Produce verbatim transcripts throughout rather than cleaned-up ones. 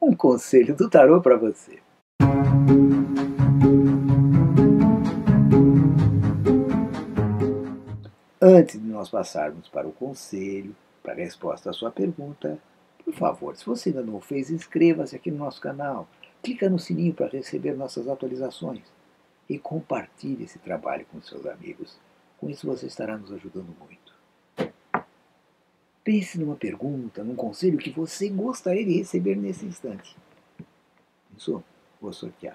Um conselho do tarô para você. Antes de nós passarmos para o conselho, para a resposta à sua pergunta, por favor, se você ainda não o fez, inscreva-se aqui no nosso canal, clica no sininho para receber nossas atualizações e compartilhe esse trabalho com seus amigos. Com isso você estará nos ajudando muito. Pense numa pergunta, num conselho que você gostaria de receber nesse instante. Pensou? Vou sortear.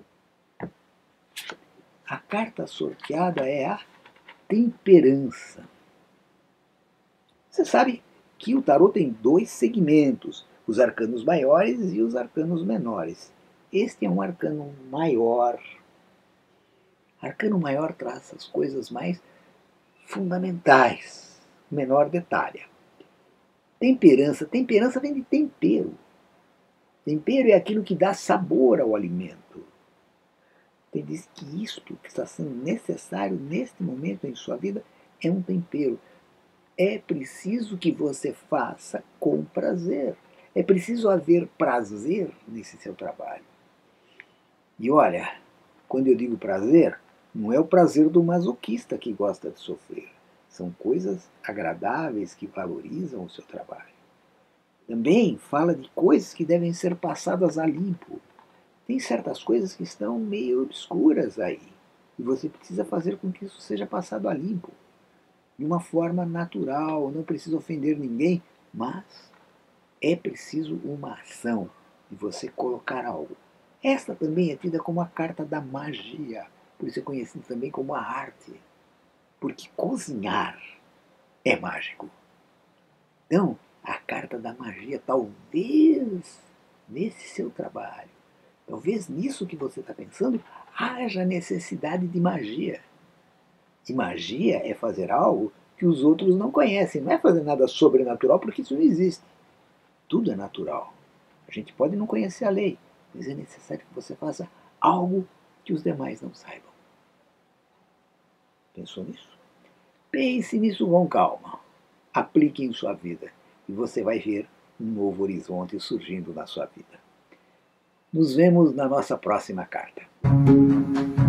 A carta sorteada é a temperança. Você sabe que o tarô tem dois segmentos, os arcanos maiores e os arcanos menores. Este é um arcano maior. Arcano maior traz as coisas mais fundamentais, menor detalhe. Temperança. Temperança vem de tempero. Tempero é aquilo que dá sabor ao alimento. Tem diz que isto que está sendo necessário neste momento em sua vida é um tempero. É preciso que você faça com prazer. É preciso haver prazer nesse seu trabalho. E olha, quando eu digo prazer, não é o prazer do masoquista que gosta de sofrer. São coisas agradáveis que valorizam o seu trabalho. Também fala de coisas que devem ser passadas a limpo. Tem certas coisas que estão meio obscuras aí. E você precisa fazer com que isso seja passado a limpo. De uma forma natural, não precisa ofender ninguém, mas é preciso uma ação de você colocar algo. Esta também é tida como a carta da magia, por isso é conhecida também como a arte. Porque cozinhar é mágico. Então, a carta da magia, talvez nesse seu trabalho, talvez nisso que você está pensando, haja necessidade de magia. E magia é fazer algo que os outros não conhecem. Não é fazer nada sobrenatural, porque isso não existe. Tudo é natural. A gente pode não conhecer a lei, mas é necessário que você faça algo que os demais não saibam. Pensou nisso? Pense nisso com calma. Aplique em sua vida e você vai ver um novo horizonte surgindo na sua vida. Nos vemos na nossa próxima carta.